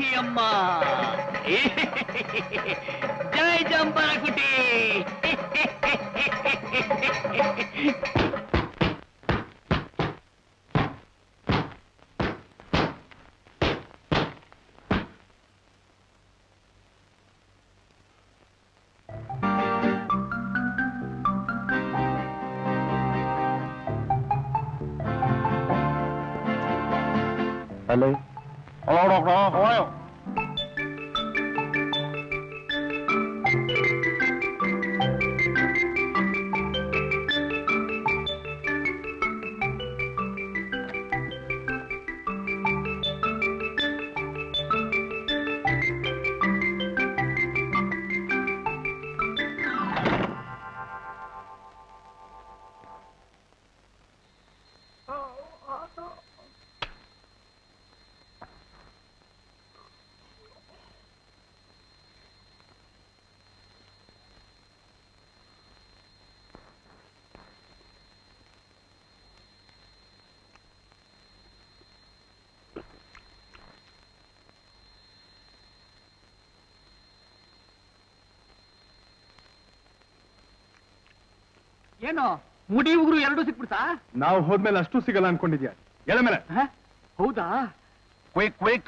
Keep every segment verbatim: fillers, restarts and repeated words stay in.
ವಾರಾಹಿ ಅಮ್ಮ. ಜೈ ಜಂಬರ ಕುಟಿ. Hello. Hello, doctor. How are you? ಏನು ಮುಡಿ ಉಗುರು ಎರಡು ಸಿಕ್ಬಿಡ್ತಾ? ನಾವು ಹೋದ್ಮೇಲೆ ಅಷ್ಟು ಸಿಗಲ್ಲ ಅನ್ಕೊಂಡಿದ್ಯಾ? ಎಳ ಮೇಲೆ. ಹೌದಾ? Quick quick.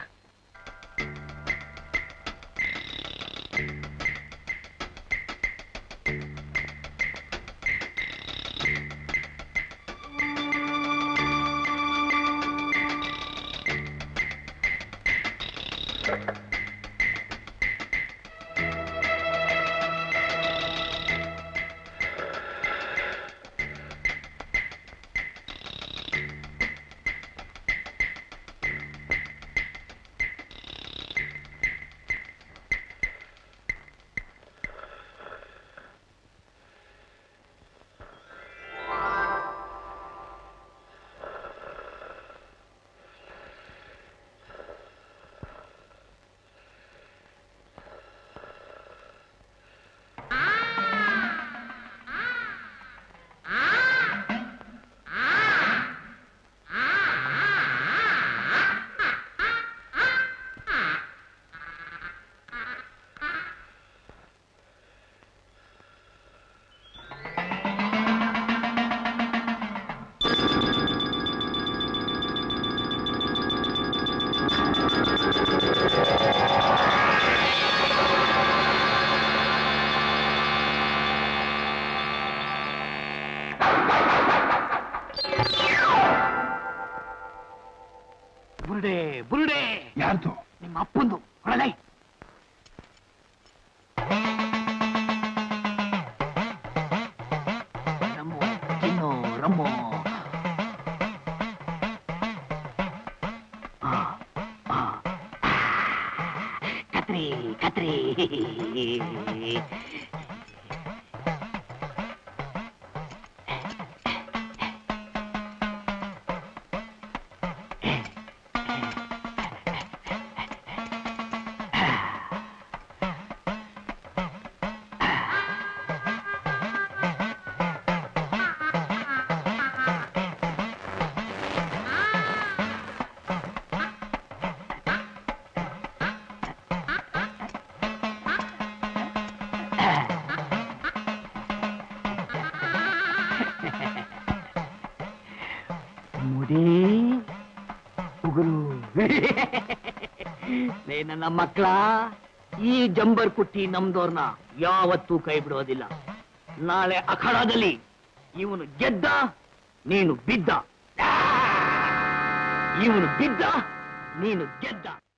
ಬುರುಡೆ ಬುರುಡೆ. ಯಾರ್ದು? ನಿಮ್ಮ ಅಪ್ಪಂದು. ಹೊರಲೈ. ರಮ್ಮು ಚಿನ್ನು ರಮ್ಮು. ಕತ್ರಿ ಕತ್ರಿ. ನನ್ನ ಮಕ್ಕಳ, ಈ ಜಂಬರ್ ಕುಟ್ಟಿ ನಮ್ದೋರ್ನ ಯಾವತ್ತೂ ಕೈ ಬಿಡೋದಿಲ್ಲ. ನಾಳೆ ಅಖಾಡದಲ್ಲಿ ಇವನು ಗೆದ್ದ, ನೀನು ಬಿದ್ದ. ಇವನು ಬಿದ್ದ, ನೀನು ಗೆದ್ದ.